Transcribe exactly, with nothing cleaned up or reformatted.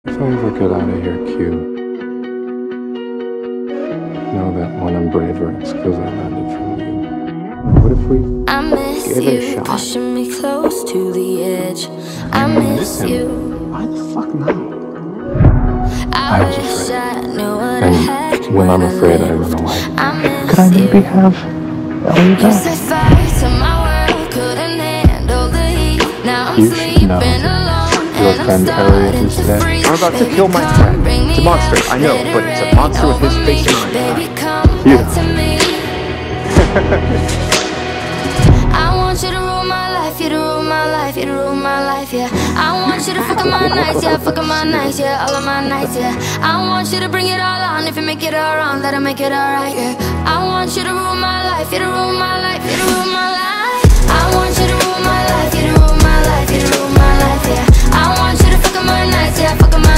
If I ever get out of here, Q, know that when I'm braver, it's because I learned it from you. What if we I miss gave it a you, shot? pushing me close to the edge. I miss him. you. Why the fuck not? I, I was wish afraid. I knew what I had And when I'm I afraid, I left. run away. I miss Could I maybe you. have Ellie You back? set fire to my world, couldn't handle the heat. Now I'm You should sleeping know. alone, Your and I'm friend Elliot starting is to dead. freeze. I'm about to Baby, kill my come friend. bring It's a me monster, out. I know, Let but it it's a rain monster with his over face me. in mine. Baby, come You. back to me. I want you to rule my life, you to rule my life, you to rule my life, yeah. I want you to fuck up my nights, yeah, fuck up my nights, yeah, all of my nights, yeah. I want you to bring it all on, if you make it all wrong, that'll make it alright, yeah. I want you to rule my life, you to rule my life, you to rule my life. I want you to rule my life, you to rule my life, you to rule my life, yeah. I want you to fuck up my nights, yeah, fuck up my